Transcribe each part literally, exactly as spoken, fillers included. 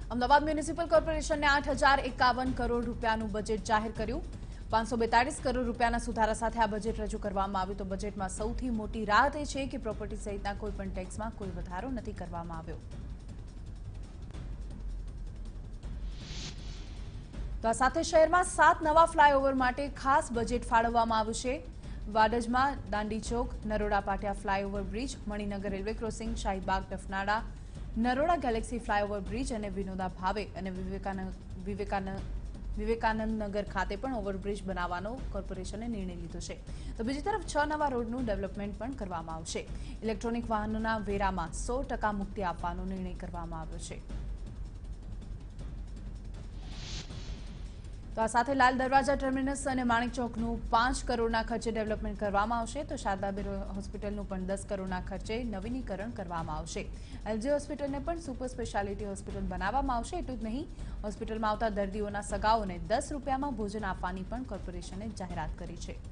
Ahmedabad municipal કોર્પોરેશને આઠ હજાર એકાવન કરોડ રૂપિયાનું બજેટ જાહેર કર્યું. પાંચસો બેતાળીસ કરોડ રૂપિયાના સુધારા સાથે આ બજેટ રજૂ કરવામાં આવ્યું. તો બજેટમાં સૌથી મોટી રાહત એ છે કે પ્રોપર્ટી સહિતના કોઈપણ ટેક્સમાં કોઈ વધારો નથી કરવામાં આવ્યો. તો આ સાથે શહેરમાં સાત નવા ફ્લાયઓવર માટે ખાસ બજેટ ફાળવવામાં આવ્યું છે. વાડજમાં Dandi Chowk, Naroda Patiya flyover bridge, Maninagar railway crossing, Shahibaug Dafnala, Naroda galaxy flyover bridge અને વિનોદા ભાવે અને વિવેકાનંદ વિવેકાનંદ વિવેકાનંદ નગર ખાતે પણ ઓવરબ્રિજ બનાવવાનો કોર્પોરેશને નિર્ણય લીધો છે. તો બીજી તરફ છ નવા રોડનું ડેવલપમેન્ટ પણ કરવામાં આવશે. ઇલેક્ટ્રોનિક વાહનોના વેરામાં સો ટકા મુક્તિ આપવાનો નિર્ણય કરવામાં આવ્યો છે. તો આ સાથે લાલ દરવાજા ટર્મિનસ અને માણેક ચોકનું પાંચ કરોડના ખર્ચે ડેવલપમેન્ટ કરવામાં આવશે. તો શારદાબેન હોસ્પિટલનું પણ દસ કરોડના ખર્ચે નવીનીકરણ કરવામાં આવશે. એલજી હોસ્પિટલને પણ સુપર સ્પેશિયાલિટી હોસ્પિટલ બનાવવામાં આવશે. એટલું જ નહીં, હોસ્પિટલમાં આવતા દર્દીઓના સગાઓને દસ રૂપિયામાં ભોજન આપવાની પણ કોર્પોરેશને જાહેરાત કરી છે.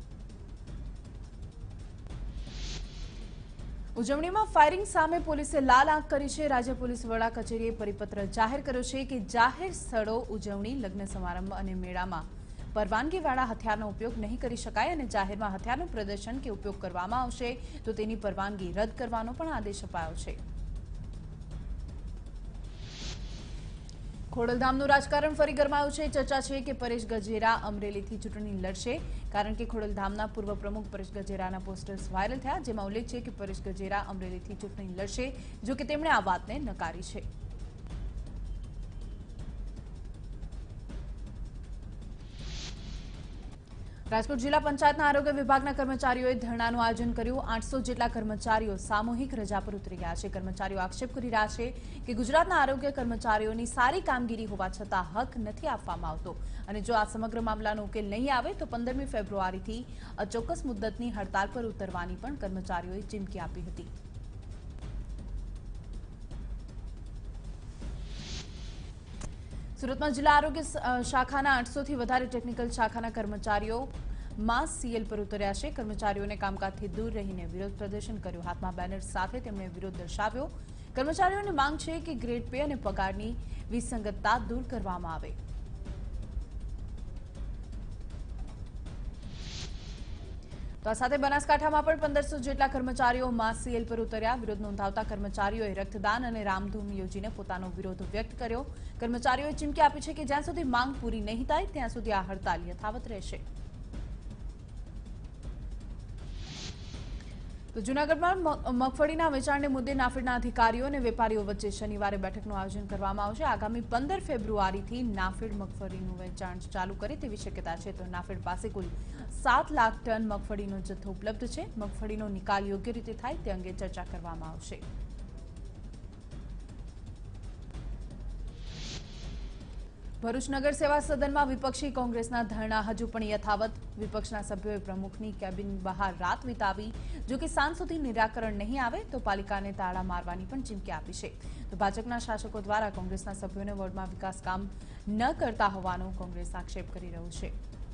ઉજવણીમાં ફાયરિંગ સામે પોલીસે લાલ આંખ કરી છે. રાજ્ય પોલીસ વડા કચેરીએ પરિપત્ર જાહેર કર્યો છે કે જાહેર સ્થળો, ઉજવણી, લગ્ન સમારંભ અને મેળામાં પરવાનગીવાળા હથિયારનો ઉપયોગ નહીં કરી શકાય અને જાહેરમાં હથિયારનું પ્રદર્શન કે ઉપયોગ કરવામાં આવશે તો તેની પરવાનગી રદ કરવાનો પણ આદેશ અપાયો છે. ખોડલધામનું રાજકારણ ફરી ગરમાયું છે. ચર્ચા છે કે પરેશ ગજેરા અમરેલીથી ચૂંટણી લડશે, કારણ કે ખોડલધામના પૂર્વ પ્રમુખ પરેશ ગજેરાના પોસ્ટર્સ વાયરલ થયા, જેમાં ઉલ્લેખ છે કે પરેશ ગજેરા અમરેલીથી ચૂંટણી લડશે. જો કે તેમણે આ વાતને નકારી છે. રાજકોટ જિલ્લા પંચાયતના આરોગ્ય વિભાગના કર્મચારીઓએ ધરણાનું આયોજન કર્યું. આઠસો જેટલા કર્મચારીઓ સામૂહિક રજા પર ઉતરી ગયા છે. કર્મચારીઓ આક્ષેપ કરી રહ્યા છે કે ગુજરાતના આરોગ્ય કર્મચારીઓની સારી કામગીરી હોવા છતાં હક નથી આપવામાં આવતો અને જો આ સમગ્ર મામલાનો ઉકેલ નહીં આવે તો પંદરમી ફેબ્રુઆરીથી અચોક્કસ મુદ્દતની હડતાલ પર ઉતરવાની પણ કર્મચારીઓએ ચીમકી આપી હતી. સુરતમાં જિલ્લા આરોગ્ય શાખાના આઠસો થી વધારે ટેકનિકલ શાખાના કર્મચારીઓ માસ સીએલ પર ઉતર્યા છે. કર્મચારીઓને કામકાજથી દૂર રહીને વિરોધ પ્રદર્શન કર્યું. હાથમાં બેનર સાથે તેમણે વિરોધ દર્શાવ્યો. કર્મચારીઓની માંગ છે કે ગ્રેડ પે અને પગારની વિસંગતતા દૂર કરવામાં આવે. તો આ સાથે બનાસકાંઠામાં પણ પંદરસો જેટલા કર્મચારીઓ માસ સીએલ પર ઉતર્યા. વિરોધ નોંધાવતા કર્મચારીઓએ રક્તદાન અને રામધૂન યોજીને પોતાનો વિરોધ વ્યક્ત કર્યો. કર્મચારીઓએ ચીમકી આપી છે કે જ્યાં સુધી માંગ પૂરી નહીં થાય ત્યાં સુધી આ હડતાલ યથાવત રહેશે. તો જૂનાગઢમાં મગફળીના વેચાણને મુદ્દે નાફેડના અધિકારીઓ અને વેપારીઓ વચ્ચે શનિવારે બેઠકનું આયોજન કરવામાં આવશે. આગામી પંદર ફેબ્રુઆરીથી નાફેડ મગફળીનું વેચાણ ચાલુ કરે તેવી શક્યતા છે. તો નાફેડ પાસે કુલ સાત લાખ ટન મગફળીનો જથ્થો ઉપલબ્ધ છે. મગફળીનો નિકાલ યોગ્ય રીતે થાય તે અંગે ચર્ચા કરવામાં આવશે. ભરૂચ નગર સેવા સદનમાં વિપક્ષી કોંગ્રેસના ધરણા હજુ પણ યથાવત. વિપક્ષના સભ્યોએ પ્રમુખની કેબિન બહાર રાત વિતાવી. જો કે સાંજ સુધી નિરાકરણ નહીં આવે તો પાલિકાને તાળા મારવાની પણ ચીમકી આપી છે. તો ભાજપના શાસકો દ્વારા કોંગ્રેસના સભ્યોને વોર્ડમાં વિકાસ કામ ન કરતા હોવાનો કોંગ્રેસ આક્ષેપ કરી રહ્યું છે.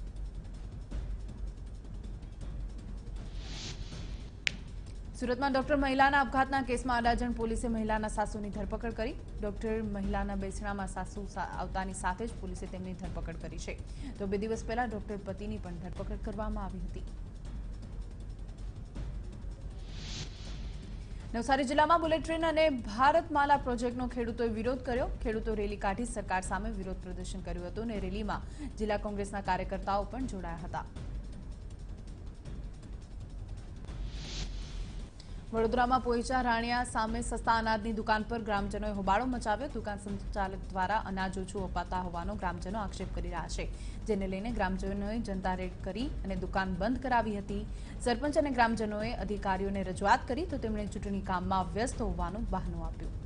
સુરતમાં ડોક્ટર મહિલાના આપઘાતના કેસમાં અડાજણ પોલીસે મહિલાના સાસુની ધરપકડ કરી. ડોક્ટર મહિલાના બેસણામાં સાસુ આવતાની સાથે જ પોલીસે તેમની ધરપકડ કરી છે. તો બે દિવસ પહેલા ડોક્ટર પતિની પણ ધરપકડ કરવામાં આવી હતી. નવસારી જિલ્લામાં બુલેટ ટ્રેન અને ભારતમાલા પ્રોજેક્ટનો ખેડૂતોએ વિરોધ કર્યો. ખેડૂતો રેલી કાઢી સરકાર સામે વિરોધ પ્રદર્શન કર્યું હતું અને રેલીમાં જિલ્લા કોંગ્રેસના કાર્યકર્તાઓ પણ જોડાયા હતા. વડોદરામાં પોઈચા રાણિયા સામે સસ્તા અનાજની દુકાન પર ગ્રામજનોએ હોબાળો મચાવ્યો. દુકાન સંચાલક દ્વારા અનાજ ઓછું અપાતા હોવાનો ગ્રામજનો આક્ષેપ કરી રહ્યા છે, જેને લઈને ગ્રામજનોએ જનતા રેડ કરી અને દુકાન બંધ કરાવી હતી. સરપંચ અને ગ્રામજનોએ અધિકારીઓને રજૂઆત કરી તો તેમણે ચૂંટણી કામમાં વ્યસ્ત હોવાનું બહાનું આપ્યું.